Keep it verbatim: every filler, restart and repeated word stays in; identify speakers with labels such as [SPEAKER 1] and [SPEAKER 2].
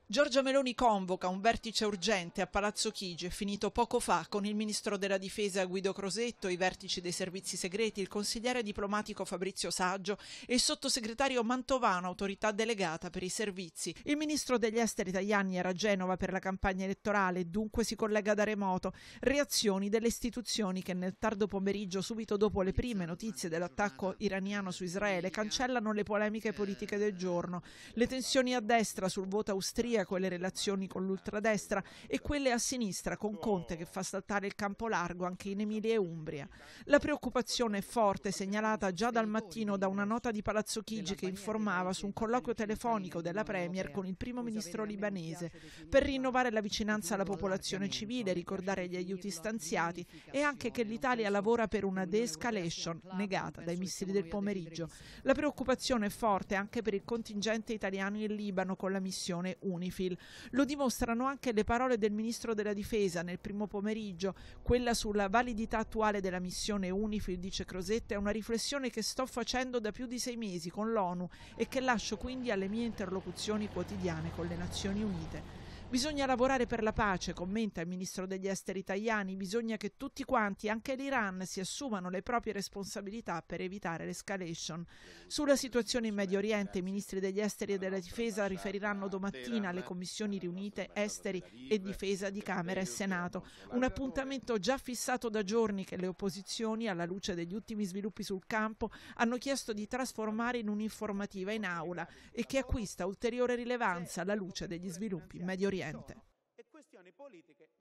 [SPEAKER 1] Giorgia Meloni convoca un vertice urgente a Palazzo Chigi, è finito poco fa, con il ministro della difesa Guido Crosetto, i vertici dei servizi segreti, il consigliere diplomatico Fabrizio Saggio e il sottosegretario Mantovano, autorità delegata per i servizi. Il ministro degli esteri Tajani era a Genova per la campagna elettorale e dunque si collega da remoto. Reazioni delle istituzioni che nel tardo pomeriggio, subito dopo le prime notizie dell'attacco iraniano su Israele, cancellano le polemiche politiche del giorno. Le tensioni a destra sul voto austriaco, con le relazioni con l'ultradestra e quelle a sinistra con Conte che fa saltare il campo largo anche in Emilia e Umbria. La preoccupazione è forte, segnalata già dal mattino da una nota di Palazzo Chigi che informava su un colloquio telefonico della Premier con il primo ministro libanese per rinnovare la vicinanza alla popolazione civile, ricordare gli aiuti stanziati e anche che l'Italia lavora per una de-escalation negata dai missili del pomeriggio. La preoccupazione è forte anche per il contingente italiano in Libano con la missione UNIFIL. Lo dimostrano anche le parole del ministro della difesa nel primo pomeriggio. Quella sulla validità attuale della missione UNIFIL, dice Crosetto, è una riflessione che sto facendo da più di sei mesi con l'ONU e che lascio quindi alle mie interlocuzioni quotidiane con le Nazioni Unite. Bisogna lavorare per la pace, commenta il ministro degli esteri Tajani, bisogna che tutti quanti, anche l'Iran, si assumano le proprie responsabilità per evitare l'escalation. Sulla situazione in Medio Oriente i ministri degli esteri e della difesa riferiranno domattina alle commissioni riunite esteri e difesa di Camera e Senato, un appuntamento già fissato da giorni che le opposizioni, alla luce degli ultimi sviluppi sul campo, hanno chiesto di trasformare in un'informativa in aula e che acquista ulteriore rilevanza alla luce degli sviluppi in Medio Oriente.